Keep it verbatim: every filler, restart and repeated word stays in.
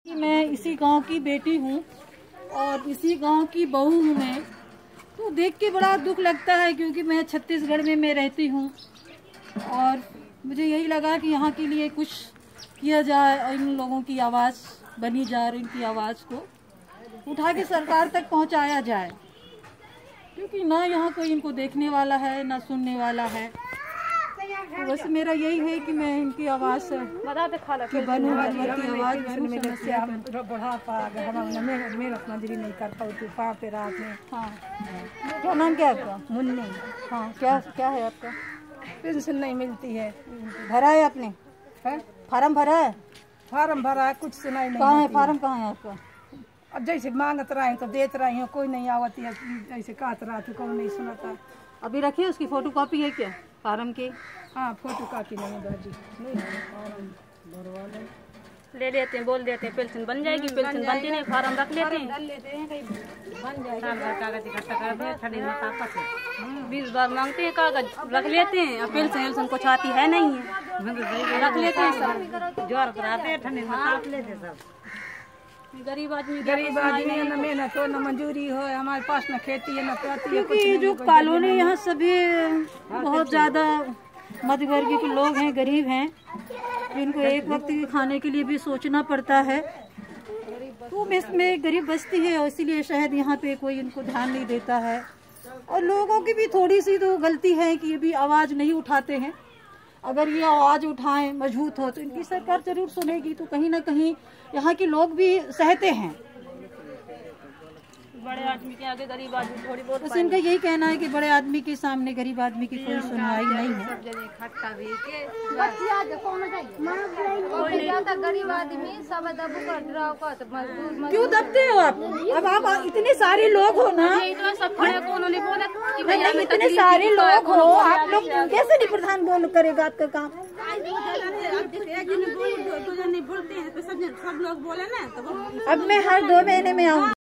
मैं इसी गांव की बेटी हूँ और इसी गांव की बहू हूँ मैं। तो देख के बड़ा दुख लगता है क्योंकि मैं छत्तीसगढ़ में मैं रहती हूँ और मुझे यही लगा कि यहाँ के लिए कुछ किया जाए और इन लोगों की आवाज़ बनी जाए और इनकी आवाज़ को उठा के सरकार तक पहुँचाया जाए, क्योंकि ना यहाँ कोई इनको देखने वाला है ना सुनने वाला है। तो बस मेरा यही है कि मैं इनकी आवाज़ से कि बनूं की आवाज़ बनूं समस्या बुढ़ापा मेहनत मजदूरी नहीं कर पाती पाँव पे रात में। हाँ, क्या नाम क्या है आपका? मुन्नी। हाँ, क्या क्या है आपका? पेंशन नहीं मिलती है। भरा है आपने? है? फार्म भरा है? फार्म भरा है, कुछ सुनाई नहीं। कहाँ है फार्म? कहाँ है आपका? अब जैसे मांगत रहे तो देत रही हूँ, कोई नहीं आवती है। जैसे कहत रहा तो कोई नहीं सुनाता। अभी रखिए, उसकी फोटो कॉपी है क्या फार्म की? हाँ, फोटो कॉपी नहीं है बाजी। ले लेते हैं, बोल देते हैं पेंशन बन जाएगी, पेंशन बनती नहीं, फार्म रख लेते हैं, साल भर कागज इकट्ठा कर दिए, ठंडी में ताकत है, बीस बार मांगते हैं कागज, रख लेते हैं। अब पेंशन वेंशन कुछ आती है नहीं है, रख लेते हैं सब, ज्वार कराते हैं, ठंडी में ताप लेते हैं सब। गरीब आदमी गरीब आदमी है, न मेहनत हो न मंजूरी हो, हमारे पास न खेती है न पाती है। क्योंकि जो कॉलोनी यहाँ सभी बहुत ज़्यादा मध्यवर्गीय के लोग हैं, गरीब हैं, जिनको एक वक्त के खाने के लिए भी सोचना पड़ता है। तो इसमें गरीब बस्ती है और इसीलिए शायद यहाँ पे कोई इनको ध्यान नहीं देता है। और लोगों की भी थोड़ी सी तो गलती है कि ये भी आवाज़ नहीं उठाते हैं। अगर ये आवाज़ उठाएं, मजबूत हो, तो इनकी सरकार जरूर सुनेगी। तो कहीं ना कहीं यहाँ के लोग भी सहते हैं। बड़े आदमी के आगे गरीब आदमी थोड़ी बहुत, बस इनका यही कहना है कि बड़े आदमी के सामने गरीब आदमी की कोई सुनवाई नहीं है। गरीब आदमी सब क्यों दबते हो आप? अब आप इतने सारे लोग हो ना, सब खड़े को उन्होंने बोला कि भैया इतने सारे लोग हो, आप लोग कैसे नहीं प्रधान बोल करेगा आपका काम? बोलते हैं तो सब लोग बोले ना, तो अब मैं हर दो महीने में आऊँगी।